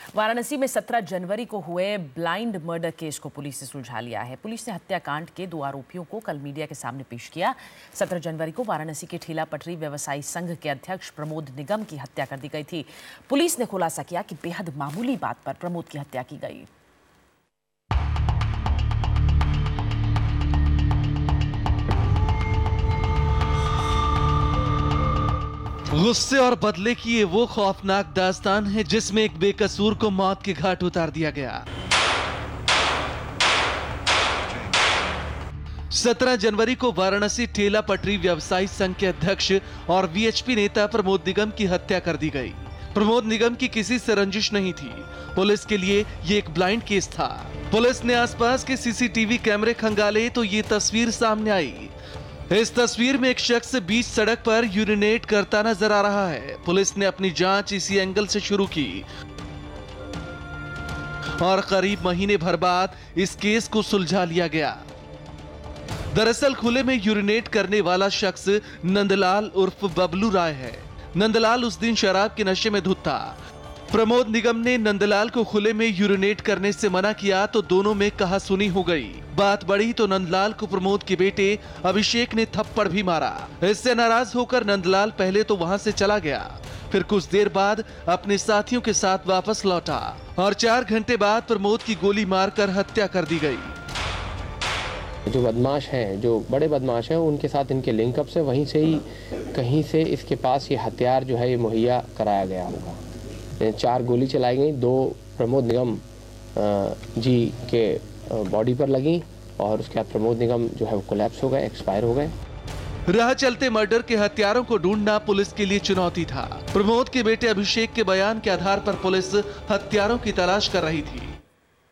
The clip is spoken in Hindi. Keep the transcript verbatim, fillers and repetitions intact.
वाराणसी में सत्रह जनवरी को हुए ब्लाइंड मर्डर केस को पुलिस ने सुलझा लिया है। पुलिस ने हत्याकांड के दो आरोपियों को कल मीडिया के सामने पेश किया। सत्रह जनवरी को वाराणसी के ठेला पटरी व्यवसायी संघ के अध्यक्ष प्रमोद निगम की हत्या कर दी गई थी। पुलिस ने खुलासा किया कि बेहद मामूली बात पर प्रमोद की हत्या की गई। गुस्से और बदले की ये वो खौफनाक दास्तान है जिसमें एक बेकसूर को मौत के घाट उतार दिया गया। सत्रह जनवरी को वाराणसी ठेला पटरी व्यवसायी संघ के अध्यक्ष और वीएचपी नेता प्रमोद निगम की हत्या कर दी गई। प्रमोद निगम की किसी से रंजिश नहीं थी। पुलिस के लिए ये एक ब्लाइंड केस था। पुलिस ने आसपास के सीसीटीवी कैमरे खंगाले तो ये तस्वीर सामने आई। इस तस्वीर में एक शख्स बीच सड़क पर यूरिनेट करता नजर आ रहा है। पुलिस ने अपनी जांच इसी एंगल से शुरू की और करीब महीने भर बाद इस केस को सुलझा लिया गया। दरअसल खुले में यूरिनेट करने वाला शख्स नंदलाल उर्फ बबलू राय है। नंदलाल उस दिन शराब के नशे में धुत था। प्रमोद निगम ने नंदलाल को खुले में यूरिनेट करने से मना किया तो दोनों में कहासुनी हो गई। बात बढ़ी तो नंदलाल को प्रमोद के बेटे अभिषेक ने थप्पड़ भी मारा। इससे नाराज होकर नंदलाल पहले तो वहां से चला गया, फिर कुछ देर बाद अपने साथियों के साथ वापस लौटा और चार घंटे बाद प्रमोद की गोली मारकर हत्या कर दी गई। जो बदमाश हैं, जो बड़े बदमाश हैं, उनके साथ इनके लिंकअप से वहीं से ही कहीं से इसके पास ये हथियार जो है ये मुहैया कराया गया होगा। चार गोली चलाई गई, दो प्रमोद निगम जी के बॉडी पर लगी और उसके बाद प्रमोद निगम जो है वो कोलैप्स हो गए, एक्सपायर हो गए। राह चलते मर्डर के हत्यारों को ढूंढना पुलिस के लिए चुनौती था। प्रमोद के बेटे अभिषेक के बयान के आधार पर पुलिस हत्यारों की तलाश कर रही थी।